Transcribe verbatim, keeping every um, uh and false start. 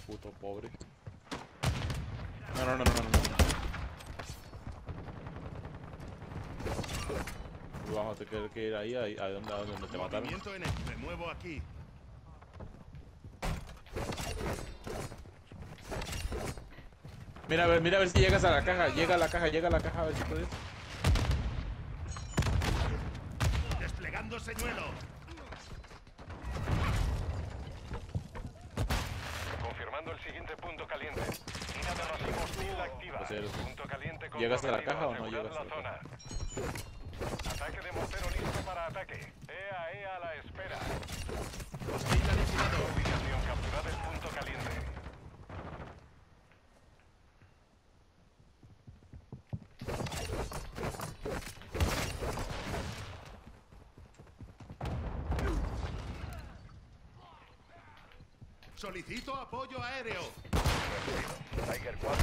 Puto pobre. No, no, no, no, no, no. Vamos a tener que ir ahí, ahí a donde, a donde te mataron. Movimiento en el... Me muevo aquí. Mira a ver, mira a ver si llegas a la caja. Llega a la caja, llega a la caja, a ver si puedes. Desplegando señuelo. Confirmando el siguiente punto caliente. Mina de racimo hostil activa. Pues eres- Punto caliente con ¿Llegas a la cometido caja o no asegurar llegas a la la zona. Ataque de mortero listo para ataque. Ea, ea a la espera. Hostil aniquilado. Ubicación, capturad el punto caliente. Solicito apoyo aéreo. Tiger cuatro